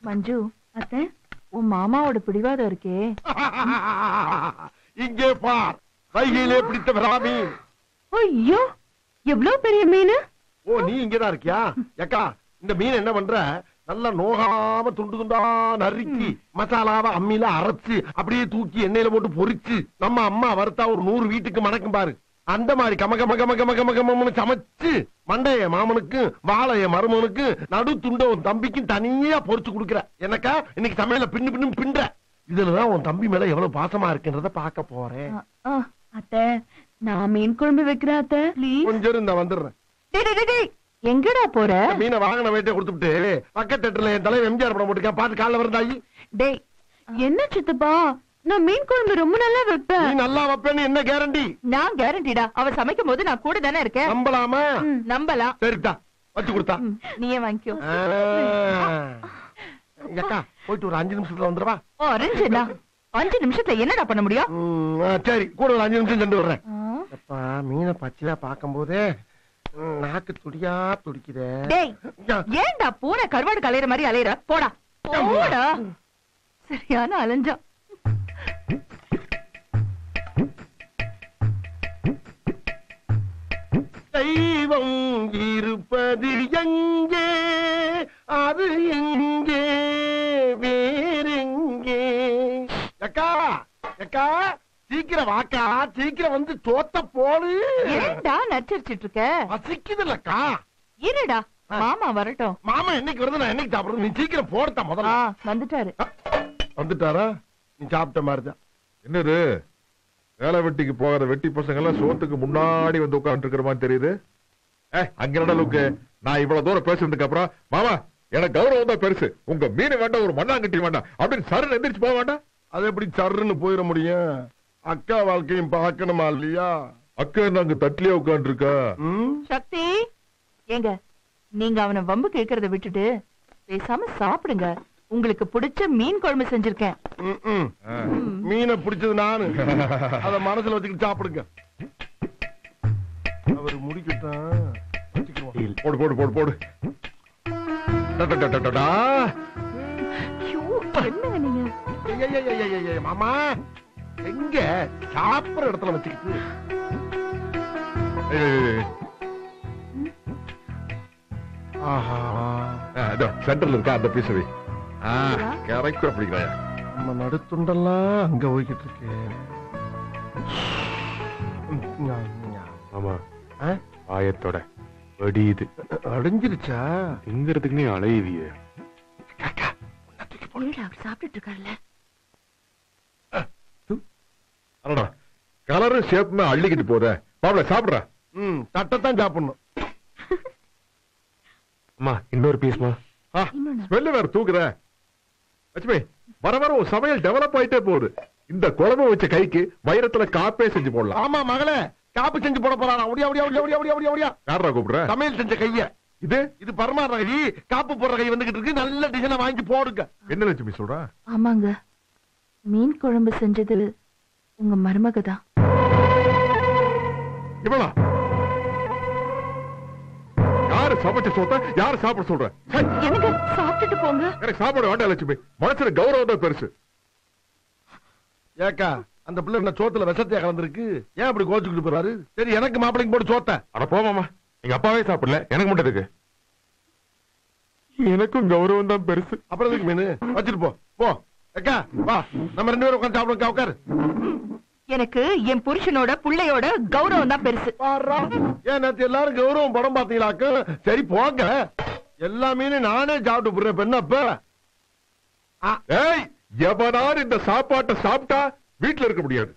மஞ்சு அத்தை, உன் மாமாவோட பிடிவாதம் இருக்கே. இங்கே பார், கையிலே பிடித்த விராமி. ஐயோ, எவ்வளவு பெரிய மீன். ஓ, நீ இங்கதான் இருக்கியா? ஏக்கா, இந்த மீன் என்ன பண்ற? நல்லா நோகாம துண்டு துண்டா நறுக்கி மசாலாவை அம்மியில அரைச்சு அப்படியே தூக்கி எண்ணெயில போட்டு பொரிச்சு நம்ம அம்மா வறுத்தா ஒரு 100 வீட்டுக்கு மணக்கும் பாரு. அந்த மாதிரி கம கம கம கம கம கம சமைச்சு மண்டைய மாமனுக்கு வாழைய மருமனுக்கு நடு துண்ட உன் தம்பிக்கும் தனியா பொரிச்சு கொடுக்குற. எனக்கா இன்னைக்கு சமையல பின்னு பின்னு பின்ற. இதுலதான் உன் தம்பி மேல எவ்வளவு பாசமா இருக்குன்றத பாக்க போறேன். அத்தை, நான் மீன் குழம்பு வைக்கிறேன் அத்தை. கொஞ்சம் இருந்தா வந்துடுறேன். எங்கடா போற? மீனை வாங்கின வேட்டை கொடுத்துட்டு பக்கத்து தேட்டர்ல என் தலைவர் எம்ஜிஆர் படம் போட்டுக்க பாத்து காலைல வருந்தாயி. டேய், என்ன சித்தப்பா, நான் மீன் குழம்பு ரொம்ப நல்லா வைப்பேன். நீ நல்லா வைப்பேன்னு என்ன கேரண்டி? நான் கேரண்டிடா. அவ சமைக்கும் போது நான் கூட தானே இருக்கேன். நம்பலாமா? நம்பலாம். சரிதா, வச்சு கொடுத்தா நீயே வாங்கிக்கோ. அக்கா, போயிட்டு ஒரு 5 நிமிஷத்துல வந்துடுவா. 5 நிமிஷத்துல என்னடா பண்ண முடியும்? சரி, கூட ஒரு 5 நிமிஷம் சென்று வர்றேன். அப்பா, மீனை பச்சையா பாக்கும் போதே நாக்கு துடியா துடிக்குதே. டேய், ஏன்டா பூனை கருவாடு கலையற மாதிரி அலையற? போடா போடா. சரியான அலைஞ்சா. தெய்வம் இருப்பது எங்கே, அது எங்கே, வேறெங்கே? அக்கா அக்கா, சீக்கிரம் வாக்கா, சீக்கிரம் வந்து சோத்த போடு. ஏன்டா நச்சரிச்சிட்டு இருக்க? பசிக்குதுல்லக்கா. இருடா, மாமா வரட்டும். மாமா என்னைக்கு வருது, நான் என்னைக்கு சாப்பிடுறது? நீ சீக்கிரம் போடுத்தா முதல்ல. வந்துட்டாரு. வந்துட்டாரா? நீ சாப்பிட்ட மாதிரிதான். என்னது வேலை வெட்டிக்கு போகாத வெட்டி பசங்க எல்லாம் சோத்துக்கு முன்னாடி வந்து உட்கார்ந்து இருக்கிற மாதிரி தெரியுது. அங்க நடலுக்கு நான் இவ்வளவு தூரம் பேசுறதுக்கு அப்புறம் மாமா எனக்கு கௌரவம் தான் பெருசு, உங்க மீன் வேண்டாம் ஒரு மண்ணாங்கட்டி வேண்டாம் அப்படின்னு சரண் எந்திரிச்சு போக வேண்டாம். அது எப்படி சருன்னு போயிட முடியும்? அக்கா வாழ்க்கையும் பார்க்கணுமா இல்லையா? அக்கா நாங்க தட்டிலே உட்கார்ந்து இருக்கா. சக்தி, ஏங்க நீங்க அவனை வம்பு கேட்கறத விட்டுட்டு பேசாம சாப்பிடுங்க. உங்களுக்கு பிடிச்ச மீன் குழம்பு செஞ்சிருக்கேன். மீனை பிடிச்சது நானு, அத மனசுல வச்சுக்கிட்டு சாப்பிடுங்க. அவரு முடிக்கட்டும். போடு போடு போடு போடு. என்னங்க நீங்க? மாமா எங்க சாப்பிடுற இடத்துல வச்சுக்கிட்டு சென்டர்ல இருக்கா அந்த பீசவை கரெக்டா பிடிக்கிறாயா? நம்ம நடுத்துண்டெல்லாம் அங்க போய்கிட்டு இருக்கு. ஆமா, ஆயத்தோட வடியுது. அடைஞ்சிருச்சா? எங்கிறதுக்கு நீ அலையுதிய? அவர் சாப்பிட்டு இருக்காருல்ல. கலரு ஷேப்புமே அள்ளிக்கிட்டு போத பாவல சாப்பிடுற. தட்டத்தான் சாப்பிடணும். அம்மா இன்னொரு பீஸ்மா. ஸ்மெல்லு வேற தூக்குற. லட்சுமி, வர வர ஒரு சமையல் டெவலப் ஆயிட்டே போகுது. இந்த குழம்பு வச்ச கைக்கு வைரத்துல காப்பே செஞ்சு போடலாம். ஆமா மகளே, காப்பு செஞ்சு போட போறானா? ஒடியா ஒடியா ஒடியா ஒடியா ஒடியா ஒடியா. யாரா கூப்பிடுற? சமையல் செஞ்ச கைய. இது பரமாற கை, காப்பு போடுற கை வந்துகிட்டு இருக்கு. நல்ல டிசைனை வாங்கி போடுங்க. என்ன லட்சுமி சொல்ற? ஆமாங்க, மீன் குழம்பு செஞ்சது உங்க மருமக தான். இவளா? யாரு சமைச்ச சொத்த யாரு சாப்பிட சொல்ற? எனக்கு சாப்பிட்டுட்டு போங்க. எனக்கு சாப்பாடு வேண்டாம் லட்சுமி, மனசுல கௌரவம் தான் பெருசு. ஏக்கா, அந்த பிள்ளை என்ன சோத்துல விஷத்தையா கலந்துருக்கு? ஏன் அப்படி கோச்சுக்கிட்டு போறாரு? சரி, எனக்கு மாப்பிளைக்கு போட்டு சோத்த. அட போமாமா, எங்க அப்பாவே சாப்பிடல, எனக்கு மட்டும் இருக்கு. எனக்கும் கௌரவம் தான் பெருசு. அப்புறம் எதுக்கு மீன் வச்சுட்டு போ. போ அக்கா, வா நம்ம 2 பேரும் உட்காந்து சாப்பிடுங்க. உட்காரு. எனக்கு என் புருஷனோட புள்ளையோட கௌரவம் தான் பெருசு. ஏன் நேத்து எல்லாரும் கௌரவம் படம் பாத்தீங்களாக்கு? சரி போங்க, எல்லா மீனும் நானே சாப்பிட்டு போடுறேன். பெண்ணப்ப எவனார் இந்த சாப்பாட்டை சாப்பிட்டா வீட்டுல இருக்க முடியாது.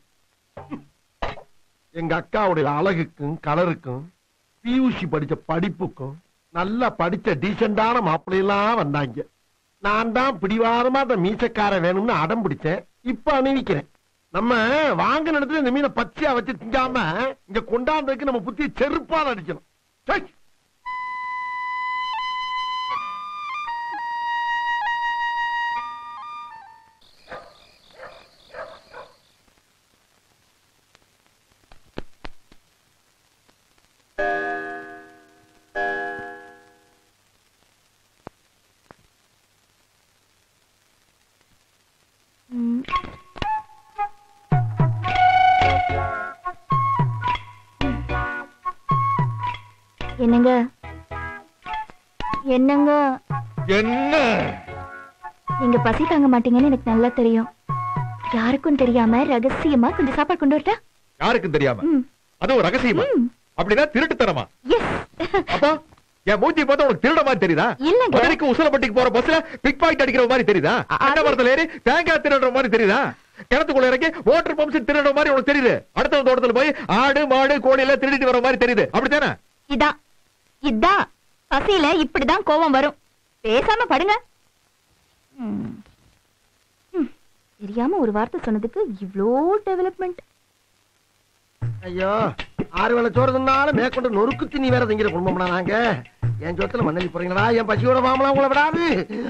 எங்க அக்காவுடைய அழகுக்கும் கலருக்கும் பியூசி படிச்ச படிப்புக்கும் நல்லா படிச்ச டீசெண்டான மாப்பிள்ளையெல்லாம் வந்தாங்க. நான் தான் பிடிவாதமா அந்த மீசக்கார வேணும்னு அடம் பிடிச்சேன். இப்ப அணிவிக்கிறேன். நம்ம வாங்கின இடத்துல இந்த மீனை பச்சையா வச்சு திங்காம இங்க கொண்டாடுறதுக்கு நம்ம புத்திய செருப்பால் அடிக்கணும். என்னங்க என்னங்க என்ன நீங்க பசி தாங்க மாட்டீங்கன்னு எனக்கு நல்லா தெரியும். யாருக்கும் தெரியாம ரகசியமா கொஞ்சம் சாப்பாடு கொண்டு வரட்டா? யாருக்கும் தெரியாம? அதுவும் ரகசியமா? அப்படின்னா திருட்டுத்தனமா? எஸ். அப்போ என் மூஞ்சி பார்த்தா உனக்கு திருட மாதிரி தெரியுதா? இல்லங்க. மதுரைக்கு உசலப்பட்டிக்கு போற பஸ்ல பிக் பாக்கெட் அடிக்கிற மாதிரி தெரியுதா? அண்ணமரத்துல ஏறி தேங்காய் திருடுற மாதிரி தெரியுதா? கிணத்துக்குள்ள இறங்கி வாட்டர் பம்ப்ஸ் திருடுற மாதிரி உனக்கு தெரியுது? அடுத்த தோட்டத்துல போய் ஆடு மாடு கோழி எல்லாம் திருடிட்டு வர மாதிரி தெரியுது, அப்படித்தானே? இதான் பசியில இப்படிதான் கோபம் வரும். பேசாம படுங்க. தெரியாம ஒரு வார்த்தை சொன்னதுக்கு இவ்ளோ டெவலப்மெண்ட். ஐயோ 6 வேளை சோறு தின்னாலும் மேற்கொண்டு நொறுக்கு திணி வேற திங்கிற குடும்பம்னா நாங்க. என் சொத்துல மண்ணலி போறீங்களா? என் பசியோட மாமலாம் உங்களை விடாது.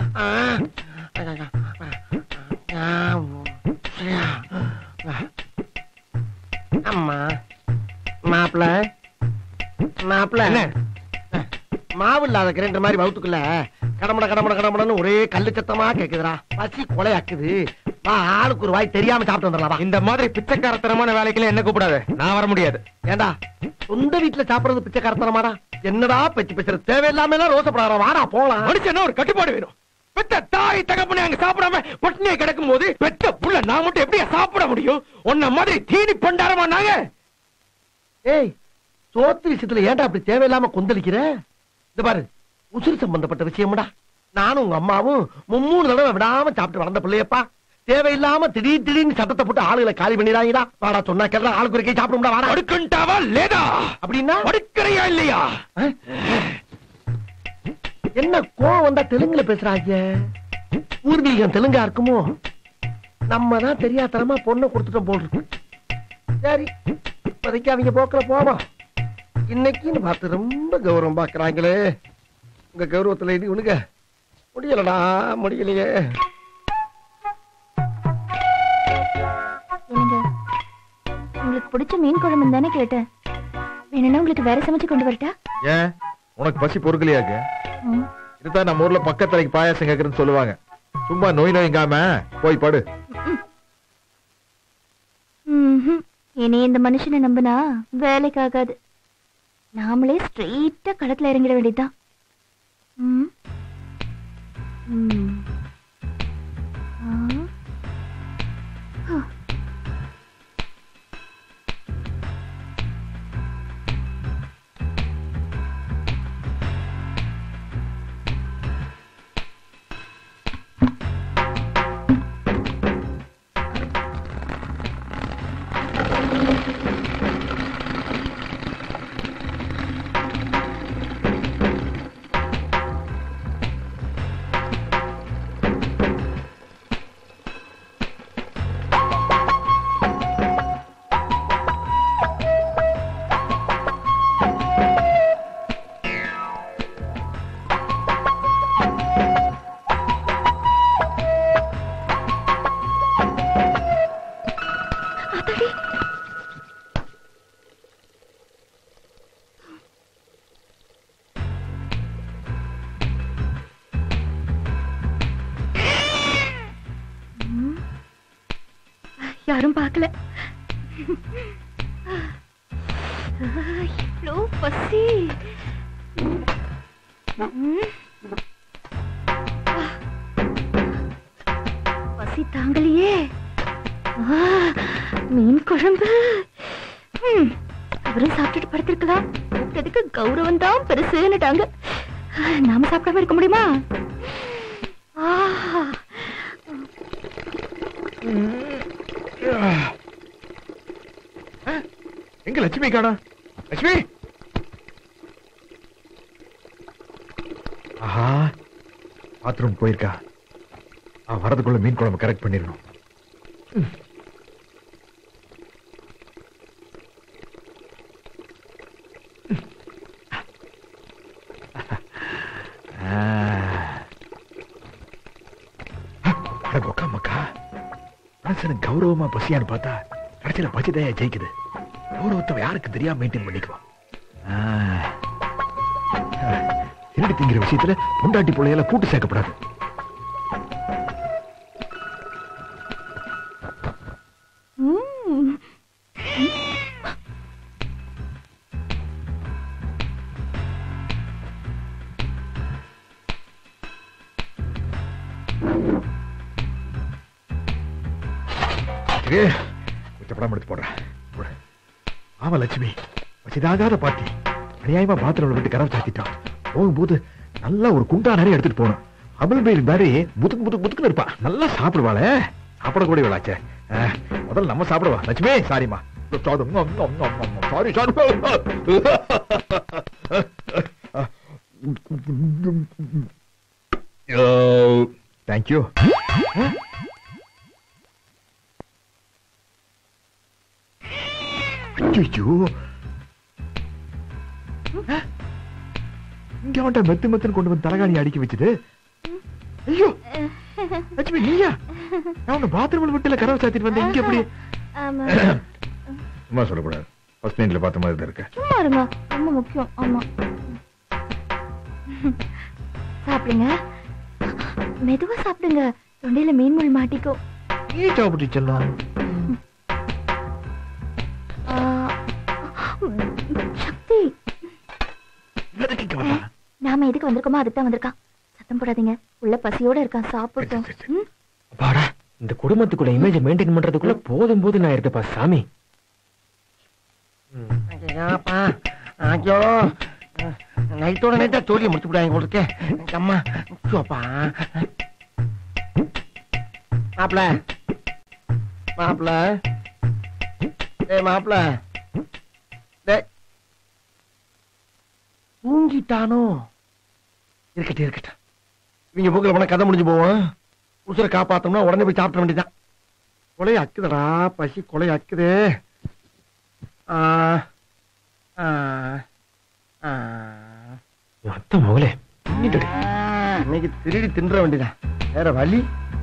அம்மா மாப்பிள்ள மாப்பிள்ள மாவு இல்லாத கிரைண்டர் மாதிரி வவுத்துக்குள்ள கடமட கடமட கடமடன்னு ஒரே கல்லு சத்தமா கேக்குதுடா. பசி கொலையாக்குது. வா, ஆளுக்கு ஒரு வாய் தெரியாம சாப்பிட்டு வந்துடலாம். இந்த மாதிரி பிச்சைக்காரத்தனமான வேலைக்கெல்லாம் என்ன கூப்பிடாது, நான் வர முடியாது. ஏண்டா சொந்த வீட்டுல சாப்பிடுறது பிச்சைக்காரத்தனமாடா? என்னடா பேச்சு பேசுறது? தேவையில்லாம எல்லாம் ரோசப்படாத. வாடா போலாம். மனுஷன் ஒரு கட்டுப்பாடு வேணும். பெத்த தாய் தகப்பனே அங்க சாப்பிடாம பட்டினியை கிடக்கும் போது பெத்த புள்ள நான் மட்டும் எப்படியா சாப்பிட முடியும்? உன்ன மாதிரி தீனி பண்டாரமா நாங்க? ஏய், சோத்து விஷயத்துல ஏன்டா அப்படி தேவையில்லாம கொந்தளிக்கிற? இந்த பாரு, உசுறு சம்பந்தப்பட்ட விஷயம்டா. நானும் உங்க அம்மாவும் 3 தடவை விடாம சாப்பிட்டு வளர்ந்த பிள்ளையப்பா. தேவையில்லாம திடீர்னு சட்டத்தை போட்டு ஆளுகளை காலி பண்ணிடாங்கடா. வாடா சொன்னா கேட்டா ஆளுக்கு ஒரு கை சாப்பிடும்டா. வாடா. அடுக்கண்டாவா லேடா? அப்படின்னா அடுக்கறையா இல்லையா? என்ன கோவம் வந்தா தெலுங்குல பேசுறாங்க? பூர்வீகம் தெலுங்கா இருக்குமோ? நம்ம தான் தெரியாதனமா பொண்ணை கொடுத்துட்டோம் போல் இருக்கு. சரி, இப்போதைக்கு அவங்க போக்குற போவோம். இன்னைக்குன்னு பார்த்து ரொம்ப கௌரவம் பாக்குறாங்களே. உங்க கௌரவத்துல இடி உனக்கு முடியலடா, முடியலையே. என்னங்க, உங்களுக்கு பிடிச்ச மீன் குழம்பு தானே கேட்டேன். வேணும்னா உங்களுக்கு வேற சமைச்சு கொண்டு வரட்டா? ஏன் உனக்கு பசி பொறுக்கலையாக்கு? இதுதான் நம்ம ஊர்ல பக்கத்தலைக்கு பாயாசம் கேக்குறேன்னு சொல்லுவாங்க. சும்மா நோய்ங்காம போய் படு. இனி இந்த மனுஷனை நம்பினா வேலைக்கு ஆகாது. நாமளே ஸ்ட்ரெயிட்டா களத்துல இறங்கிட வேண்டியதுதான். யாரும் பார்க்கல. இவ்வளோ பசி. பசி தாங்கலையே. மீன் குழம்பு. அவரும் சாப்பிட்டுட்டு படுத்திருக்கலாம். கூப்பிட்டதுக்கு கௌரவம் தான் பெருசுன்னுட்டாங்க. நாம சாப்பிடாம இருக்க முடியுமா? எங்க லட்சுமி காணா? லட்சுமி! ஆஹா, பாத்ரூம் போயிருக்கா. வரதுக்குள்ள மீன் குழம்பு கரெக்ட் பண்ணிடணும். மனுஷனுக்கு கௌரவமா பசியான்னு பார்த்தா கடைசியில பசிதையா ஜெயிக்குது. கௌரவத்தை யாருக்கு தெரியாம மெயின்டைன் பண்ணிக்குவோம். திருடி திங்கிற விஷயத்துல பொண்டாட்டி பிள்ளையால கூட்டு சேர்க்கப்படாது. கொஞ்சம் படம் எடுத்து போடுறேன். ஆமா லட்சுமி, வச்சிதாகாத பாட்டி அநியாயமா பாத்திரம் விட்டு கரம் சாத்திட்டான். போகும்போது நல்லா ஒரு குண்டா நிறைய எடுத்துட்டு போகணும். அபல் பேர் மாதிரி முதுக்கு முதுக்கு முதுக்குன்னு இருப்பா. நல்லா சாப்பிடுவாளே, சாப்பிடக்கூடிய விளாச்சே. முதல்ல நம்ம சாப்பிடுவா. லட்சுமி சாரிமா, சாரி சாரி. தேங்க்யூ. இங்க அவன்ட்ட மெத்து மெத்துன்னு கொண்டு வந்து தலகாணி அடுக்கி வச்சுட்டு, ஐயோ லட்சுமி நீயா? நான் பாத்ரூம்ல விட்டுல கரவை சாத்திட்டு வந்தேன். இங்க எப்படி? சும்மா சொல்லக்கூடாது. ஃபர்ஸ்ட் நைட்ல பார்த்த மாதிரி தான் இருக்க. சும்மா இருங்க, ரொம்ப முக்கியம். ஆமா சாப்பிடுங்க, மெதுவா சாப்பிடுங்க, தொண்டையில மீன் முள் மாட்டிக்கோ. நீ சாப்பிட்டு செல்லாம். சக்தி, நாம எதுக்கு வந்திருக்கோமோ அதுதான் வந்திருக்கான். சத்தம் போடாதீங்க, உள்ள பசியோட இருக்கான், சாப்பிட்டோம். பாடா, இந்த குடும்பத்துக்குள்ள இமேஜ் மெயின்டைன் பண்றதுக்குள்ள போதும் போது நான் இருக்கப்பா சாமி. ஐயோ, நைட்டோட நைட்டா தோழியை முடிச்சு விடாங்க உங்களுக்கு. அம்மா சோப்பா. மாப்பிள மாப்பிள, மாப்பிள தூங்கிட்டானோ? இருக்கட்டும் இருக்கட்டும், இவங்க போக்குல போனா கதை முடிஞ்சு போவோம். உசுரை காப்பாத்தோம்னா உடனே போய் சாப்பிட வேண்டியதான். கொலை அக்குதடா, பசி கொலை அக்குதே. அத்த மகளே, இன்னைக்கு திருடி தின்ற வேண்டியதான், வேற வழி.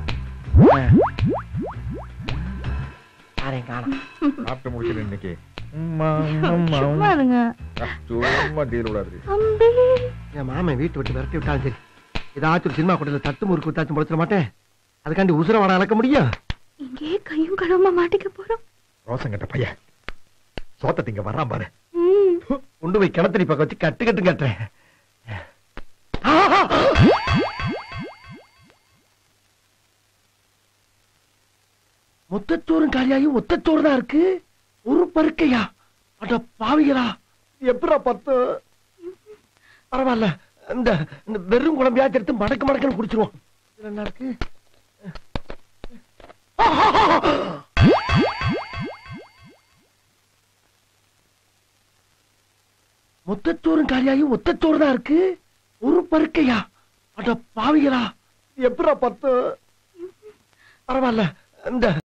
யாரையும் காணோம். சாப்பிட்டு முடிச்சிட்டு இன்னைக்கு சும்மா இருங்க. சும்மா டீல் விடாது. என் மாமன் வீட்டு விட்டு விரட்டி விட்டாலும் சரி, ஏதாச்சும் ஒரு சினிமா கூட்டத்தில் தட்டு முறுக்கு விட்டாச்சும் படுத்துட மாட்டேன். அதுக்காண்டி உசுர வாட அளக்க முடியும்? இங்கே கையும் கடவுமா மாட்டிக்க போறோம். ரோசங்கட்ட பையன் சோத்த திங்க வர்றான் பாரு. கொண்டு போய் கிணத்தடி பக்கம் வச்சு கட்டு கட்டு கட்டுறேன். மொத்தச்சோறும் காலியாகி ஒத்தச்சோறு தான் இருக்கு. ஒரு பருக்கையா? அட பாவிகளா, எப்படா பத்து? பரவாயில்ல, இந்த வெறும் குழம்பையாச்சு எடுத்து மடக்கு மடக்குன்னு குடிச்சிருவோம். என்ன இருக்கு? மொத்தச்சோறும் காலியாகி ஒத்தச்சோறு தான் இருக்கு. ஒரு பருக்கையா? அட பாவிகளா, எப்படா பத்து? பரவாயில்ல, இந்த